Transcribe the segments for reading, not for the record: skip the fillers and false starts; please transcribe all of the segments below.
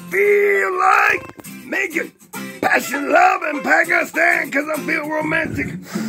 feel like making passion love in Pakistan because I feel romantic.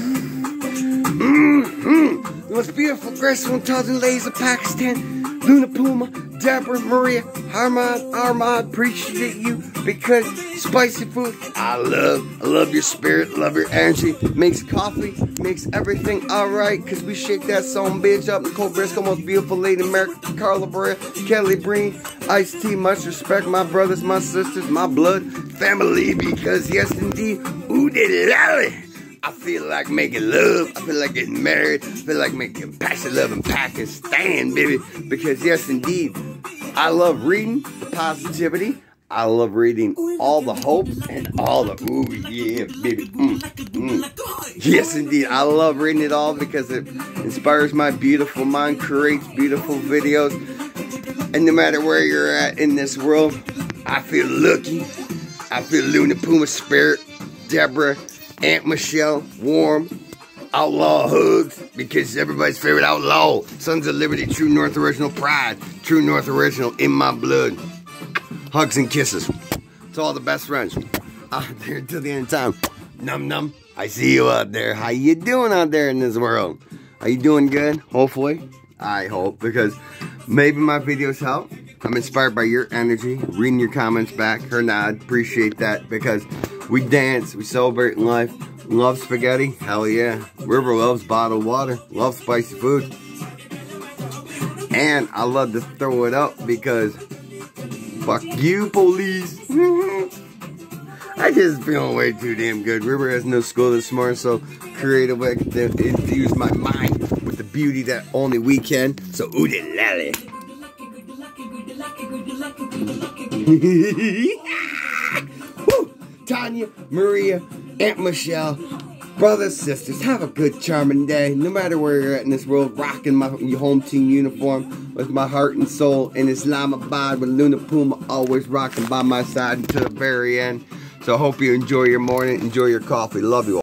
The most beautiful, graceful, intelligent ladies of Pakistan. Luna Puma, Deborah, Maria, Armand, appreciate you because spicy food. I love your spirit, love your energy. Makes coffee, makes everything alright. Cause we shake that son bitch up. Nicole Briscoe, most beautiful lady in America. Carla Brea, Kelly Breen, Ice-T, much respect. My brothers, my sisters, my blood, family. Because yes indeed, ooh de lally. I feel like making love. I feel like getting married. I feel like making passion love in Pakistan, baby. Because yes, indeed, I love reading the positivity. I love reading all the hopes and all the ooh yeah, baby. Yes, indeed, I love reading it all because it inspires my beautiful mind, creates beautiful videos. And no matter where you're at in this world, I feel lucky. I feel Luna Puma spirit, Deborah, Aunt Michelle, warm, outlaw hugs, because everybody's favorite outlaw. Sons of Liberty, true North original pride, true North original in my blood. Hugs and kisses to all the best friends out there until the end of time. Num num, I see you out there. How you doing out there in this world? Are you doing good? Hopefully, I hope, because maybe my videos help. I'm inspired by your energy, reading your comments back, her nod, appreciate that, because we dance, we celebrate life, love spaghetti, hell yeah. River loves bottled water, loves spicy food. And I love to throw it up because, fuck you, police. I just feeling way too damn good. River has no school this morning, so creative way to infuse my mind with the beauty that only we can. So, ooh de lally. Woo! Tanya, Maria, Aunt Michelle, brothers, sisters, have a good, charming day. No matter where you're at in this world, rocking my home team uniform with my heart and soul in Islamabad with Luna Puma always rocking by my side until the very end. So I hope you enjoy your morning, enjoy your coffee. Love you all.